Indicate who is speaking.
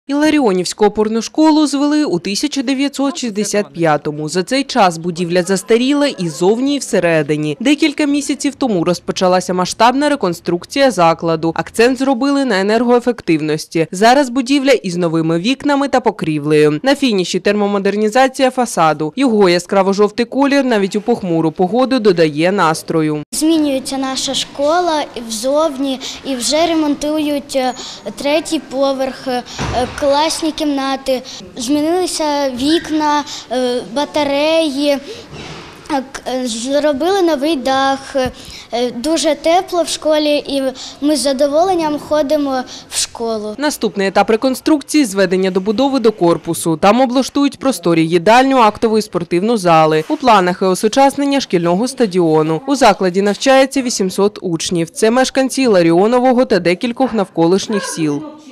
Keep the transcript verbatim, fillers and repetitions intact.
Speaker 1: Іларіонівську опорну школу звели у тисяча дев'ятсот шістдесят п'ятому. За цей час будівля застаріла і зовні, і всередині. Декілька місяців тому розпочалася масштабна реконструкція закладу. Акцент зробили на енергоефективності. Зараз будівля із новими вікнами та покрівлею. На фініші термомодернізація фасаду. Його яскраво-жовтий колір навіть у похмуру погоду додає настрою.
Speaker 2: Змінюється наша школа взовні і вже ремонтують третій поверх, класні кімнати. Змінилися вікна, батареї, зробили новий дах. Дуже тепло в школі і ми з задоволенням ходимо в школу.
Speaker 1: Наступний етап реконструкції – зведення добудови до корпусу. Там облаштують просторі їдальню, актову і спортивну зали. У планах і осучаснення шкільного стадіону. У закладі навчається вісімсот учнів. Це мешканці Іларіонового та декількох навколишніх сіл.